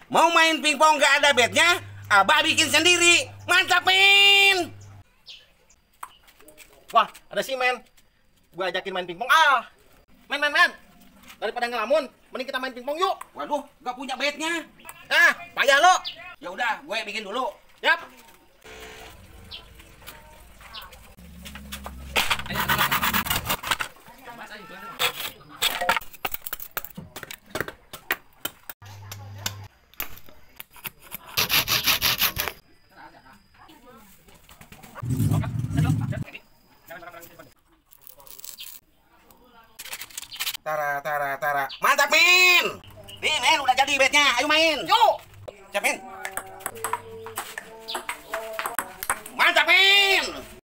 Mau main pingpong gak ada bednya? Abah bikin sendiri. Mantap, Min. Wah, ada si Men. Gua ajakin main pingpong. Ah. Men. Daripada ngelamun, mending kita main pingpong yuk. Waduh, gak punya bednya. Ah, payah lo. Ya udah, gue bikin dulu. Yap. Tara. Mantap, Min. Nih, Men, udah jadi bednya. Ayo main. Yuk. Siap, Min.